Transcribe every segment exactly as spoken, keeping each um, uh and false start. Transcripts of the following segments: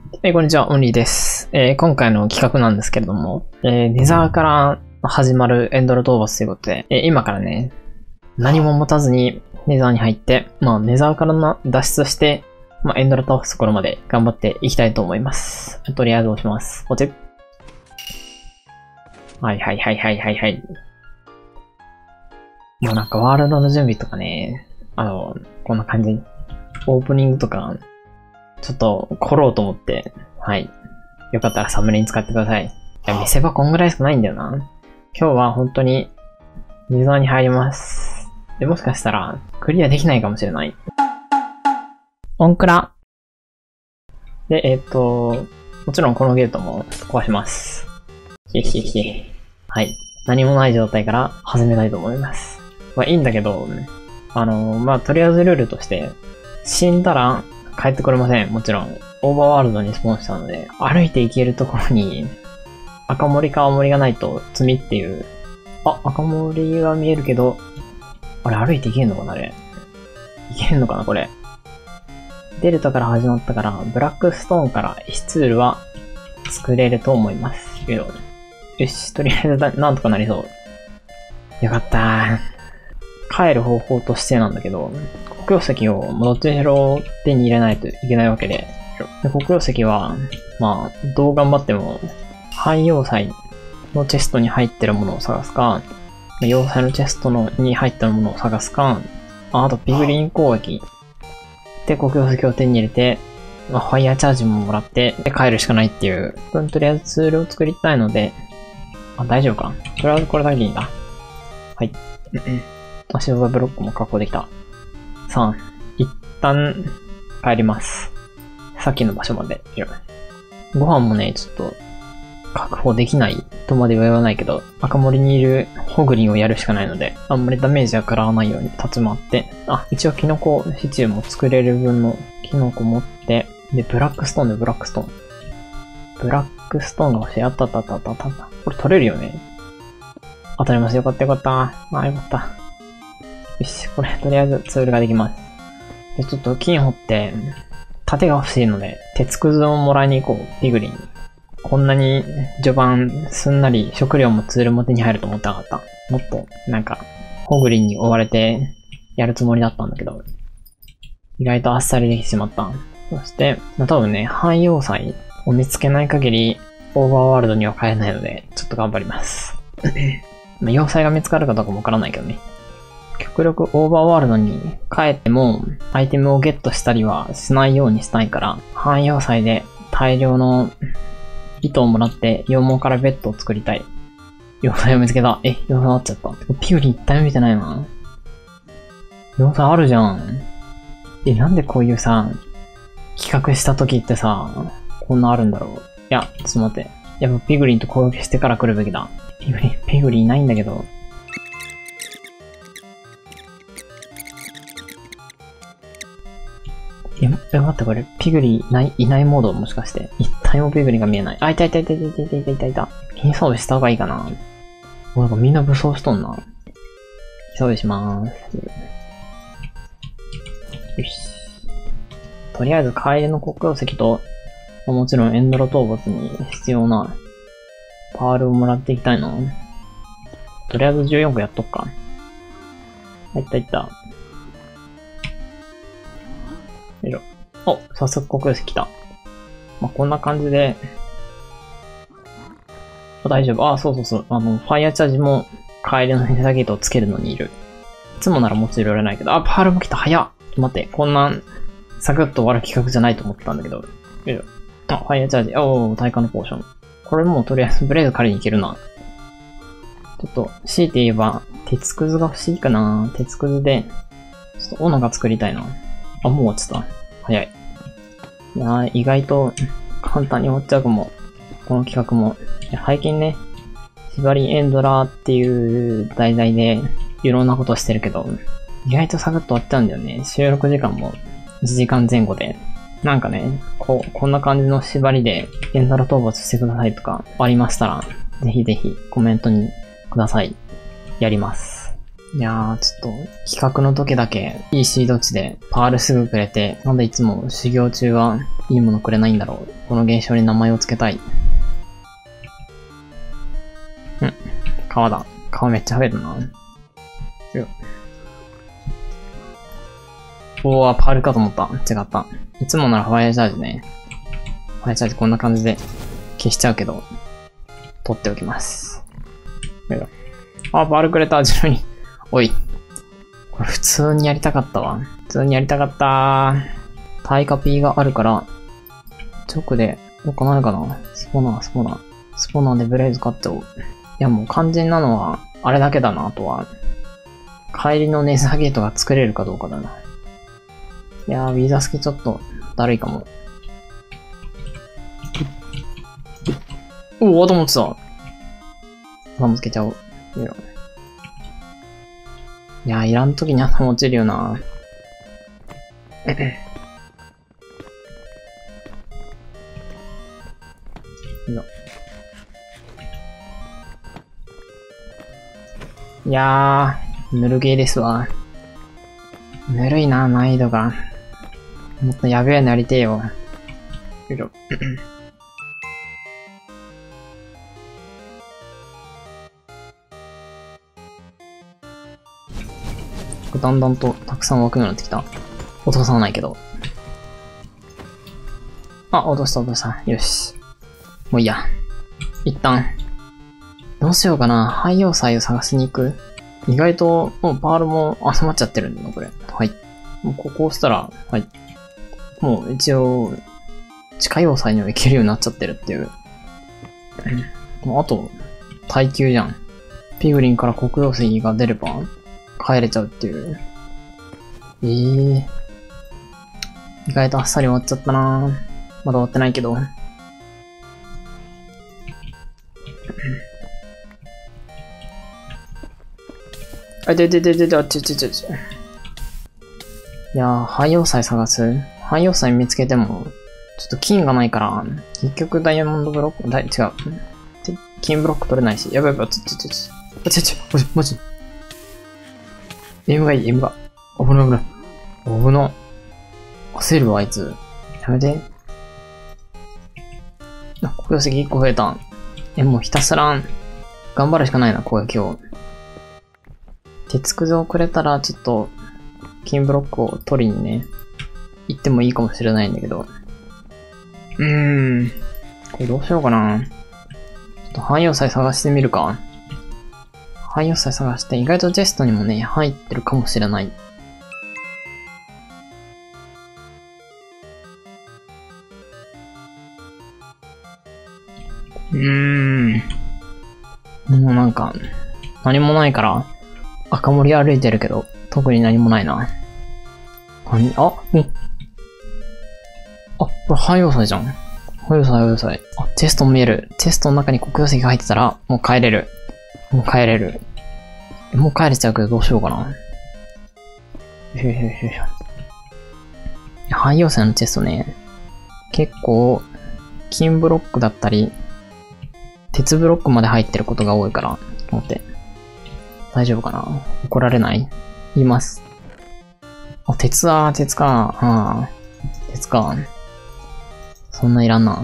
はい、こんにちは、オンリーです。えー、今回の企画なんですけれども、えー、ネザーから始まるエンドロ討伐ということで、えー、今からね、何も持たずにネザーに入って、まあ、ネザーからの脱出して、まあ、エンドロ倒すところまで頑張っていきたいと思います。とりあえず押します。ポチッ。はいはいはいはいはいはい。もうなんかワールドの準備とかね、あの、こんな感じ。オープニングとか、ちょっと凝ろうと思って、はい。よかったらサムネに使ってください。いや、見せ場こんぐらいしかないんだよな。今日は本当に、ネザーに入ります。で、もしかしたら、クリアできないかもしれない。オンクラ。で、えっと、もちろんこのゲートも壊します。ひひひ。はい。何もない状態から始めたいと思います。まあいいんだけど、あの、まあとりあえずルールとして、死んだら帰ってこれません。もちろん。オーバーワールドにスポーンしたので、歩いて行けるところに、赤森か青森がないと罪っていう。あ、赤森は見えるけど、あれ歩いて行けんのかなあれ。行けんのかなこれ。デルタから始まったから、ブラックストーンから石ツールは作れると思います。けど、よし、とりあえずなんとかなりそう。よかったー。帰る方法としてなんだけど、黒曜石をどっちにしろ手に入れないといけないわけで、で黒曜石は、まあ、どう頑張っても、汎用材のチェストに入ってるものを探すか、要塞のチェストのに入ってるものを探すか、あとピグリン攻撃で黒曜石を手に入れて、まあ、ファイヤーチャージももらって、で帰るしかないっていう、とりあえずツールを作りたいので、あ、大丈夫か。とりあえずこれだけでいいんだ。はい。あ、シルバーブロックも確保できた。さん、一旦帰ります。さっきの場所まで。ご飯もね、ちょっと確保できないとまでは言わないけど、赤森にいるホグリンをやるしかないので、あんまりダメージが食らわないように立ち回って、あ、一応キノコシチューも作れる分のキノコ持って、で、ブラックストーンでブラックストーン。ブラックストーンが欲しい。あったあったあったあったあった。これ取れるよね。当たりました。よかったよかった。ああ、よかった。よし、これ、とりあえずツールができます。で、ちょっと金掘って、盾が欲しいので、鉄くずをもらいに行こう、ピグリン。こんなに序盤、すんなり食料もツールも手に入ると思ってなかった。もっと、なんか、ホグリンに追われて、やるつもりだったんだけど、意外とあっさりできてしまった。そして、まあ、多分ね、汎用材を見つけない限り、オーバーワールドには帰れないので、ちょっと頑張ります。まあ、要塞が見つかるかどうかもわからないけどね。極力オーバーワールドに帰ってもアイテムをゲットしたりはしないようにしたいから、汎用材で大量の糸をもらって羊毛からベッドを作りたい。要塞を見つけた。え、要塞あっちゃった。ピグリン一体も見てないな。要塞あるじゃん。え、なんでこういうさ、企画した時ってさ、こんなあるんだろう。いや、ちょっと待って。やっぱピグリンと攻撃してから来るべきだ。ピグリン、ピグリンいないんだけど。え、え、待って、これ、ピグリいない、いないモードもしかして。一体もピグリが見えない。あ、いたいたいたいたいたいたいたいたいた。イン装備した方がいいかな。もうなんかみんな武装しとんな。装備しまーす。よし。とりあえず、帰りの黒曜石と、もちろんエンドロ討伐に必要なパールをもらっていきたいな。とりあえずじゅうよんこやっとくか。いったいった。よいしょ。お、早速黒曜石来た。まあ、こんな感じで。あ、大丈夫。あ、そうそうそう。あの、ファイヤーチャージも帰りのネザーゲートをつけるのにいる。いつもならもちろんいられないけど、あ、パールも来た。早っ。ちょっと待って。こんな、サクッと終わる企画じゃないと思ってたんだけど。よいしょ。あ、ファイヤーチャージ。おー、耐火のポーション。これもうとりあえずブレード借りに行けるな。ちょっと、強いて言えば、鉄くずが欲しいかな。鉄くずで、ちょっと斧が作りたいな。あ、もう落ちた。早い。いやー、意外と簡単に終わっちゃうかも。この企画も。最近ね、縛りエンドラーっていう題材でいろんなことしてるけど、意外とサクッと終わっちゃうんだよね。収録時間もいちじかんぜん後で。なんかね、こう、こんな感じの縛りでエンドラ討伐してくださいとかありましたら、ぜひぜひコメントにください。やります。 いやー、ちょっと、企画の時だけ、いいシード値で、パールすぐくれて、なんでいつも修行中はいいものくれないんだろう。この現象に名前を付けたい。ん、川だ。川めっちゃ増えるな。よっ。おー、パールかと思った。違った。いつもならファイアチャージね。ファイアチャージこんな感じで消しちゃうけど、取っておきます。よいしょ。あ、パールくれた、ジロに。おい。これ普通にやりたかったわ。普通にやりたかったー。耐火 P があるから、直で、どっかないかな。スポナー、スポナー。スポナーでブレイズ買っておう。いやもう肝心なのは、あれだけだな、あとは。帰りのネザーゲートが作れるかどうかだな。いやー、ビーザースキちょっと、だるいかも。おお、頭落ちた。頭つけちゃおう。いいよ。いやー、いらんときに頭落ちるよな。いやー、ぬるゲーですわ。ぬるいな、難易度が。もっとやべえのやりてえよ。よいしょ。だんだんとたくさん湧くようになってきた。落とさないけど。あ、落とした落とした。よし。もういいや。一旦。どうしようかな。廃要塞を探しに行く。意外と、もうパールも集まっちゃってるんだな、これ。はい。もうここ押したら、はい。もう一応、地下要塞には行けるようになっちゃってるっていう。もうあと、耐久じゃん。ピグリンから黒曜石が出れば、帰れちゃうっていう。ええー。意外とあっさり終わっちゃったなぁ。まだ終わってないけど。あ、ででででで、あっちちちち。いやー、廃要塞探す。廃要塞見つけても、ちょっと金がないから、結局ダイヤモンドブロック、だい、違う。金ブロック取れないし。やばいやばい、ちちちち。あちちち、マジ、マジ。エムがいい、エムが。危ない危ない。危な。焦るわ、あいつ。やめて。あ、黒曜石いっこ増えた。え、もうひたすら、頑張るしかないな、これ今日。鉄くずをくれたら、ちょっと、金ブロックを取りにね、行ってもいいかもしれないんだけど。うーん。これどうしようかな。ちょっと汎用菜探してみるか。汎用菜探して、意外とチェストにもね、入ってるかもしれない。うーん。もうなんか、何もないから、赤森歩いてるけど、特に何もないな。何あうん。あ、これ汎用菜じゃん。汎用菜、汎用菜。あ、チェスト見える。チェストの中に黒曜石が入ってたら、もう帰れる。もう帰れる。もう帰れちゃうけどどうしようかな。へへへへ。汎用菜のチェストね、結構、金ブロックだったり、鉄ブロックまで入ってることが多いから、と思って。大丈夫かな？怒られない？言います。あ、鉄だ、鉄か。ああ、鉄か。そんないらんな。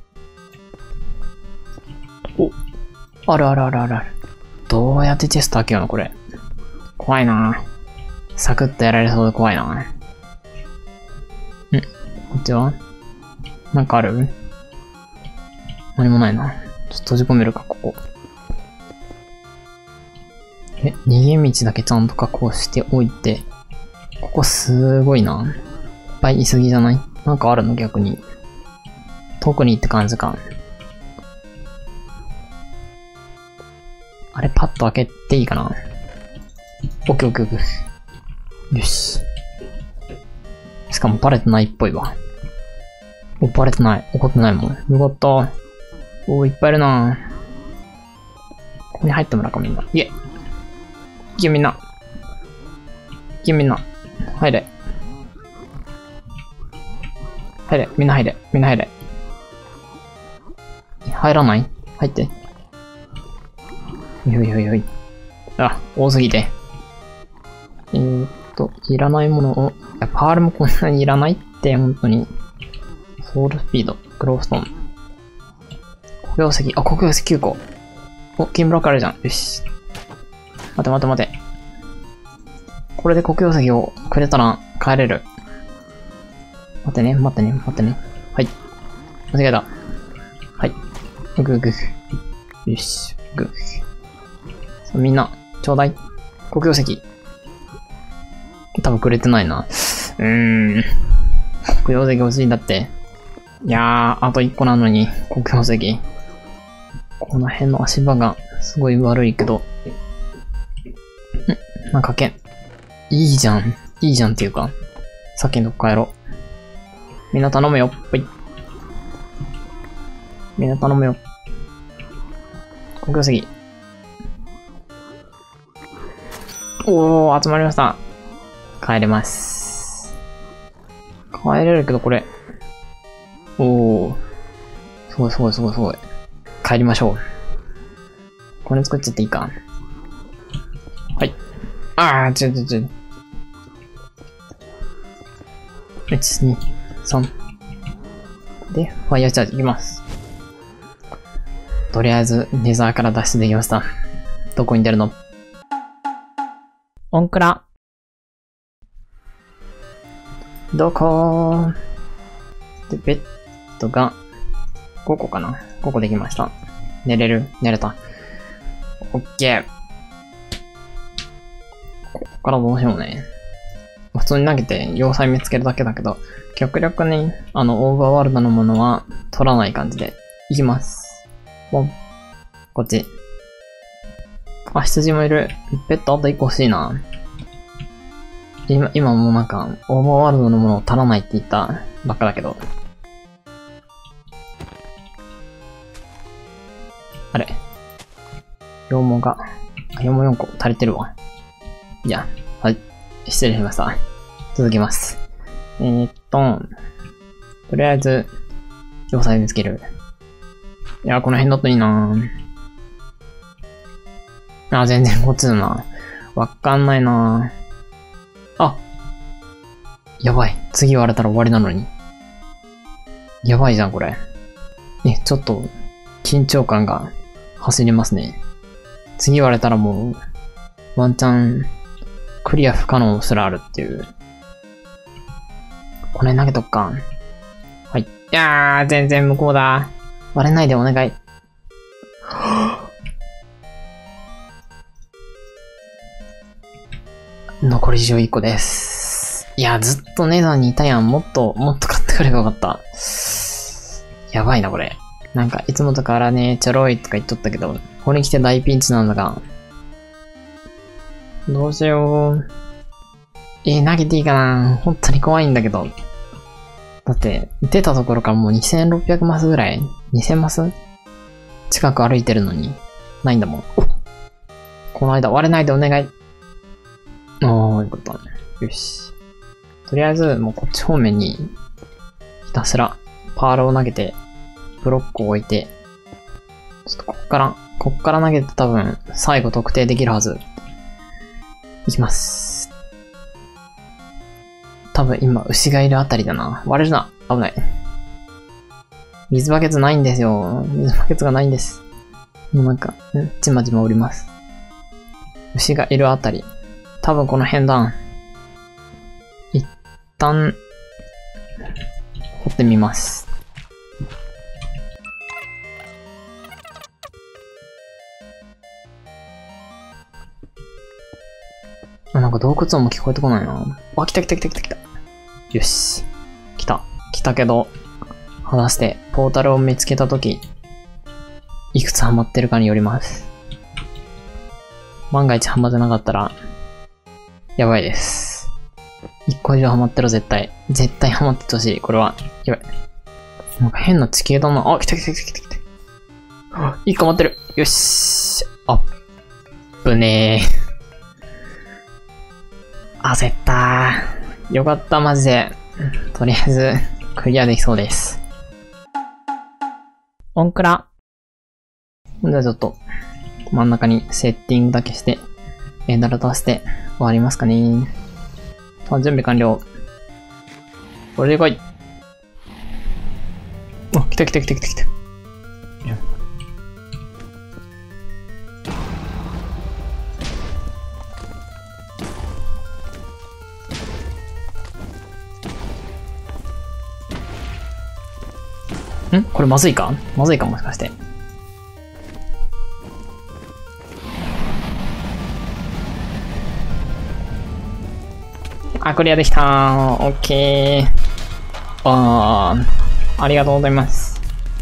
お、あるあるあるあるある。どうやってチェスト開けようのこれ。怖いな。サクッとやられそうで怖いな。ん？こっちは？なんかある？何もないな。ちょっと閉じ込めるか、ここ。え、逃げ道だけちゃんと確保しておいて。ここすごいな。いっぱいいすぎじゃない？なんかあるの逆に。遠にって感じか。あれ、パッと開けていいかな？オッケーオッケーオッケー。よし。しかもバレてないっぽいわ。お、バレてない。怒ってないもん。よかった。おー、いっぱいいるな。ここに入ってもらうか、みんな。いえ。いけ、みんな。いけ、みんな。入れ。入れ。みんな入れ。みんな入れ。入らない？入って。よいよいよい。あ、多すぎて。 えーっと、いらないものを、いや、パールもこんなにいらないって、本当に。ソウルスピード、グローストーン。黒曜石、あ、黒曜石きゅうこ。お、金ブロックあるじゃん。よし。待て待て待て。これで黒曜石をくれたら帰れる。待ってね、待ってね、待ってね。はい。間違えた。はい。ぐぐぐ。よし。ぐぐぐ。みんな、ちょうだい。黒曜石。多分くれてないな。うーん。黒曜石欲しいんだって。いやー、あといっこなのに、黒曜石。この辺の足場がすごい悪いけど。んなんかけん。いいじゃん。いいじゃんっていうか。さっきのとこ帰ろう。みんな頼むよ。はい。みんな頼むよ。黒曜石。おー、集まりました。帰れます。帰れるけどこれ。おー。すごいすごいすごいすごい。帰りましょう。これ作っちゃっていいか。はい。あー、ちょちょちょ。いち、に、さん。で、ファイヤーチャージいきます。とりあえず、ネザーから脱出できました。どこに出るの？オンクラ。どこー？で、ベッドがごこかな ?ご 個できました。寝れる？寝れた。オッケー。ここからどうしようね。普通に投げて要塞見つけるだけだけど、極力ね、あの、オーバーワールドのものは取らない感じでいきます。ポン。こっち。あ、羊もいる。ペットあといっこ欲しいな。今、今もうなんか、オーバーワールドのものを足らないって言ったばっかだけど。あれ。羊毛が、羊毛よんこ足りてるわ。いや、はい。失礼しました。続きます。えー、っと、とりあえず、要塞見つける。いや、この辺だといいなぁ。あ、全然こっちだな。わかんないなぁ。あ、やばい。次言われたら終わりなのに。やばいじゃん、これ。え、ちょっと、緊張感が走りますね。次言われたらもう、ワンチャン、クリア不可能すらあるっていう。これ投げとくか。はい。いやー、全然向こうだ。割れないでお願い。残りじゅういっこです。いや、ずっとネザーにいたやん。もっと、もっと買ってくればよかった。やばいな、これ。なんか、いつもとからね、ちょろいとか言っとったけど、ここに来て大ピンチなんだが。どうしよう。えー、投げていいかな？本当に怖いんだけど。だって、出たところからもうにせんろっぴゃくマスぐらい ?にせん マス近く歩いてるのに、ないんだもん。この間割れないでお願い。あー、よかった。よし。とりあえず、もうこっち方面に、ひたすら、パールを投げて、ブロックを置いて、ちょっとこっから、こっから投げて多分、最後特定できるはず。いきます。多分今、牛がいるあたりだな。割れるな。危ない。水バケツないんですよ。水バケツがないんです。もうなんか、ちまちまおります。牛がいるあたり。多分この辺だ。一旦、掘ってみます。あ、なんか洞窟音も聞こえてこないな。あ、来た来た来た来た来た。よし。来た。来たけど、果たしてポータルを見つけたとき、いくつハマってるかによります。万が一ハマってなかったら、やばいです。いっこ以上ハマってる絶対。絶対ハマっててほしい。これは。やばい。なんか変な地形だな。あ、来た来た来た来た来た。いっこハマってる。よし。あっぶねー。焦ったー。よかった、マジで。とりあえず、クリアできそうです。オンクラ。じゃあちょっと、真ん中にセッティングだけして、 エンダラとして終わりますかね。さあ、準備完了。これで来い。あ、来た来た来た来た来た。んこれまずいかまずいかもしかして。あ、クリアできたー。オッケー。あー、ありがとうございます。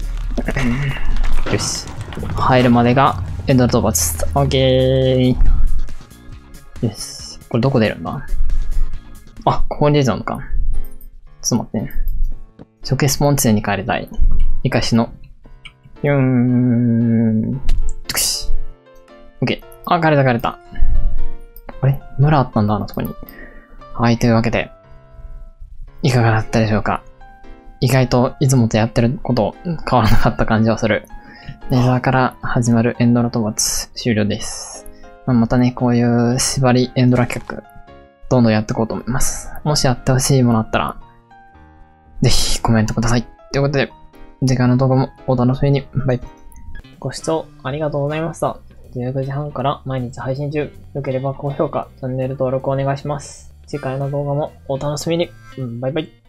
よし。入るまでがエンド討伐。オッケー。よし。これどこ出るんだあ、ここに出ちゃうのか。ちょっと待ってね。初期スポンツに帰りたい。イカシの。ゆーん。つくし。オッケー。あ、帰れた帰れた。あれ村あったんだ、あのとこに。はい、というわけで、いかがだったでしょうか。意外といつもとやってること変わらなかった感じはする。ネザーから始まるエンドラ討伐終了です。まあ、またね、こういう縛りエンドラ企画、どんどんやっていこうと思います。もしやってほしいものあったら、ぜひコメントください。ということで、次回の動画もお楽しみに。バイ。ご視聴ありがとうございました。じゅうくじはんから毎日配信中。良ければ高評価、チャンネル登録お願いします。次回の動画もお楽しみに。バイバイ。